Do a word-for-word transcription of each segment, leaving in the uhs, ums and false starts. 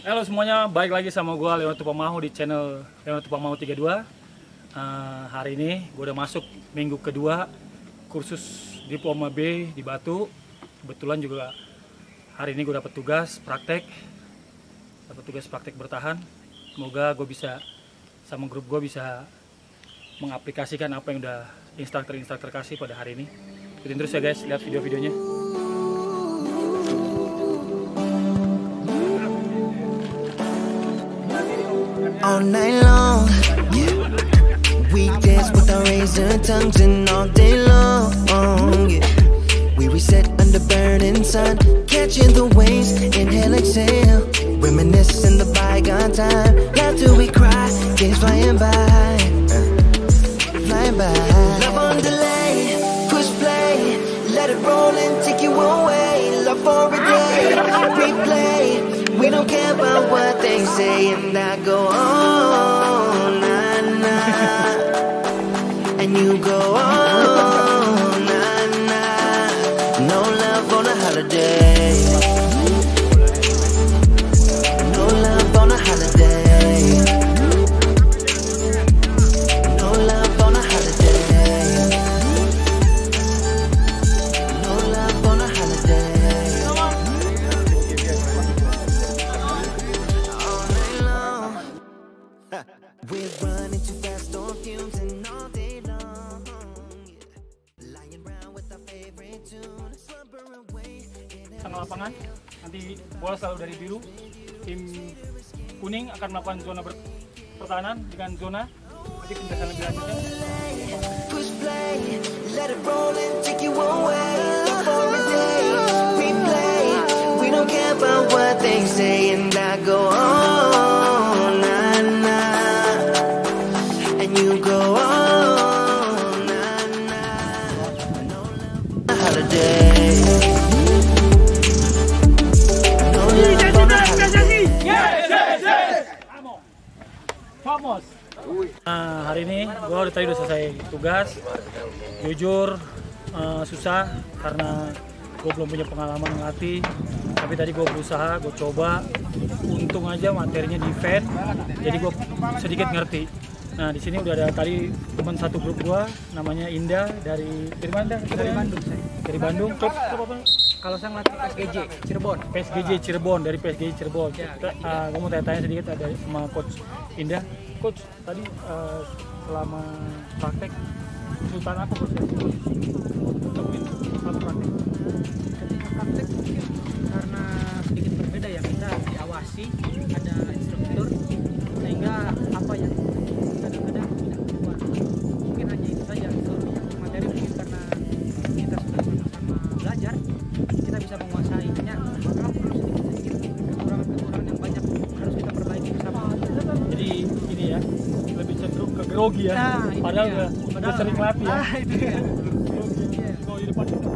Halo semuanya, balik lagi sama gue Leonardo Pamahu di channel Leonardo Pamahu tiga puluh dua. uh, Hari ini gue udah masuk minggu kedua kursus Diploma B di Batu. Kebetulan juga hari ini gue dapat tugas praktek dapat tugas praktek bertahan. Semoga gue bisa sama grup gue bisa mengaplikasikan apa yang udah instruktur-instruktur kasih pada hari ini. Ikutin terus ya guys, lihat video-videonya. All night long, yeah. We dance with our razor tongues and all day long, yeah. We reset under burning sun, catching the waves, inhale, exhale. Reminisce in the bygone time, laughter we cry, days flying by, flying by. Love on delay, push play, let it roll and take you away. Love for a day, replay. We don't care about what they say, and I go on, nah, nah. And you go on, nah, nah. No love on a holiday. No love on a holiday. No love on a holiday. No love on a holiday. We're running too fast on fumes and all day long, yeah. Lying around with our favorite tune, slumber away. Tengah lapangan, nanti bola selalu dari biru. Tim kuning akan melakukan zona pertahanan dengan zona. Nanti penjelasan lebih lanjutnya. Push play, let it roll and take you away. For a day, replay. We don't care about what they say, and I go on, nah, nah. You go on, nah, nah. No love on a holiday. No love on a holiday. Yes, yes, yes. Vamos. Nah, hari ini gue udah tadi udah selesai tugas. Jujur uh, susah karena gue belum punya pengalaman ngelatih. Tapi tadi gue berusaha, gue coba. Untung aja materinya di event, jadi gue sedikit ngerti. Nah, di sini udah ada tadi teman satu grup gua namanya Indah dari dari mana? Dari Bandung saya. Dari Bandung. Coach apa? Kalau saya ngelatih P S G J Cirebon. P S G J Cirebon, dari P S G J Cirebon. Ya, uh, gua mau tanya-tanya sedikit ada sama coach Indah. Coach, tadi uh, selama praktek kesulitan apa coach? Selama praktek. Ketika praktek mungkin karena sedikit berbeda ya, kita diawasi, ada instruktur sehingga apa yang kadang-kadang tidak keluar. Mungkin hanya itu saja. Soal materi mungkin karena kita sudah sama-sama belajar, kita bisa menguasainya. Maka perlu sedikit-sedikit kekurangan-kekurangan yang banyak harus kita perbaiki bersama. Jadi ini ya, lebih cenderung ke grogi ya. Nah, padahal dia. udah, udah sering latih ya. Ah, itu dia. Grogi ya. Kalau di depan kita.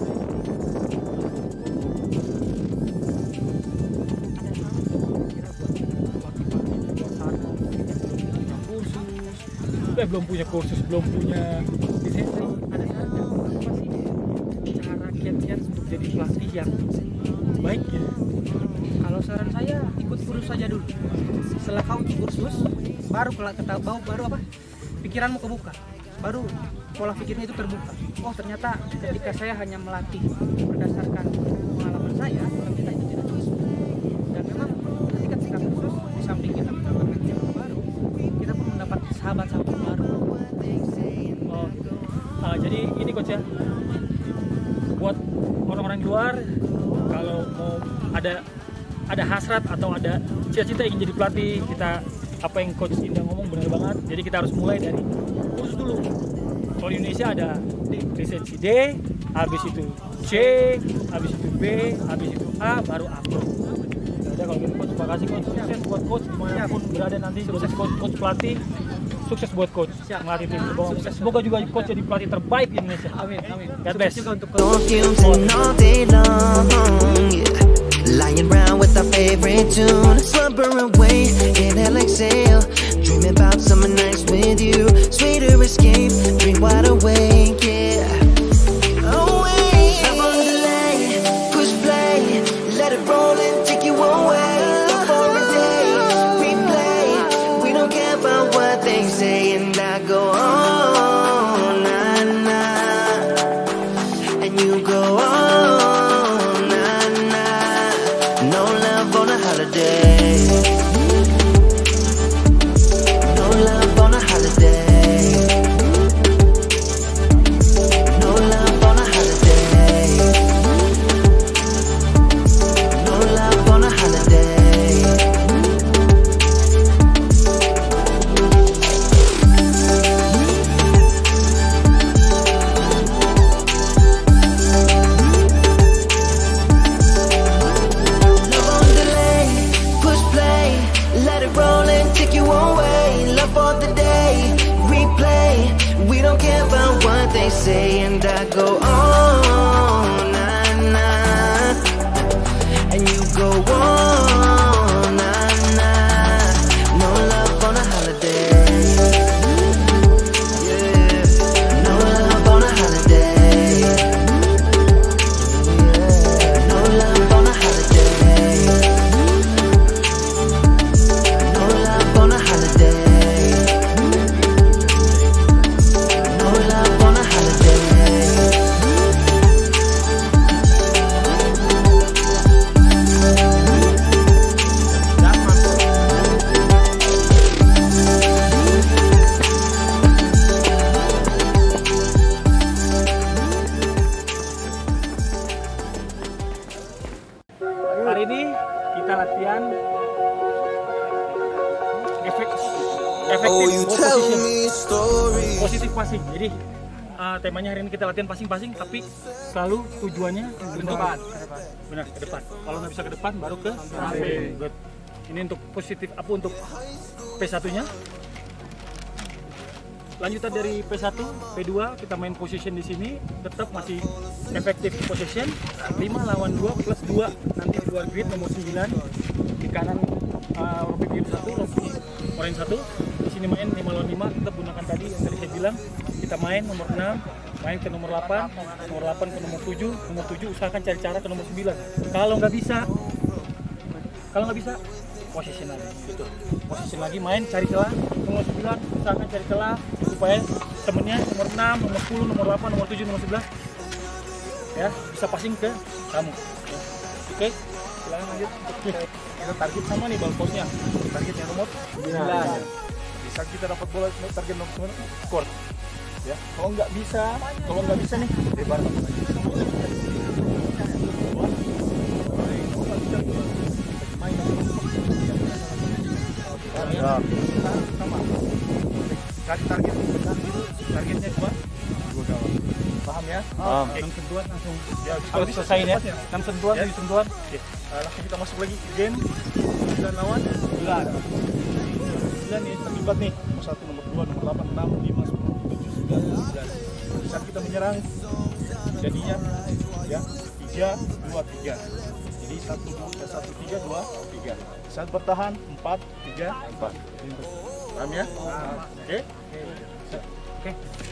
Eh, belum punya kursus, belum punya lisensi. Ada saran nggak? Apa sih cara kiat-kiat untuk jadi pelatih yang Baik ya. Kalau saran saya ikut kursus saja dulu. Setelah kau ikut kursus, baru ketahui baru, baru apa? Pikiranmu kebuka. Baru pola pikirnya itu terbuka. Oh, ternyata ketika saya hanya melatih berdasarkan pengalaman saya, ternyata itu tidak cukup. Dan memang ketika kita kursus, di samping kita mendapatkan ilmu baru, kita pun mendapat sahabat-sahabat baru. Oh, uh, jadi ini coach ya. Buat orang-orang di luar, kalau mau ada ada hasrat atau ada cita-cita ingin jadi pelatih, kita apa yang coach Indah ngomong benar banget. Jadi kita harus mulai dari kursus dulu. Kalau di Indonesia ada lisensi D, habis itu C, habis itu B, habis itu A, baru A Pro. Ya udah kalau gitu coach, terima kasih coach. Sukses buat coach dimanapun berada nanti. Sukses coach, coach pelatih. Sukses buat coach melatih tim. Semoga juga coach jadi pelatih terbaik di Indonesia. Amin, amin. God bless. Sukses juga untuk Fumes and all day long, yeah. Lying around with our favorite tune, slumber away, inhale, exhale. Dreaming about summer nights with you, sweeter escape, drink wide awake, yeah. Away, love on delay, push play, let it roll and take you away. Love for don't care about what they say, and I go on, nah, nah. And you go on, nah, nah. No love on a holiday. Yeah, no love on a holiday. Yeah, no love on a holiday. No love on a holiday. No love on a holiday. Hari ini kita latihan efek efektif ball position, positif passing. Jadi uh, temanya hari ini kita latihan passing-passing, tapi selalu tujuannya ke depan. Benar, ke depan. Kalau nggak bisa ke depan, baru ke samping. Good. Ini untuk positif apa untuk P satu-nya. Lanjutan dari P satu, P dua kita main position di sini, tetap masih efektif position lima lawan dua plus dua. Nanti keluar grid nomor sembilan di kanan uh, Robby grid satu, Robby orange satu. Di sini main lima lawan lima, tetap gunakan tadi yang tadi saya bilang. Kita main nomor enam, main ke nomor delapan, nomor delapan ke nomor tujuh, nomor tujuh usahakan cari cara ke nomor sembilan. Kalau nggak bisa, kalau nggak bisa position lagi gitu. Position lagi, main cari celah nomor sembilan, usahakan cari celah supaya temennya nomor enam, nomor sepuluh, nomor delapan, nomor tujuh, nomor sebelas ya bisa passing ke kamu. Oke, silakan lanjut. Kita target sama nih ball post-nya. Targetnya nomor sembilan. Bisa kita dapat bola target nomor sembilan, skor. Ya, kalau nggak bisa, kalau nggak bisa nih lebar. Ya, sama. Kasih target, targetnya dua, dua gawang. Paham ya? Paham. enam sentuhan langsung. Ya, kalau selesai ya. enam sentuhan, tujuh sentuhan. Oke. Langsung kita masuk lagi game sembilan lawan sembilan. sembilan nih terlibat nih. Nomor satu, nomor dua, nomor delapan, enam, lima, sepuluh, tujuh, sembilan, sebelas. Saat kita menyerang jadinya ya tiga, dua, tiga. Jadi satu, dua, satu, tiga, dua, tiga. Saat bertahan empat, tiga, empat. Paham ya? Oke. Oke.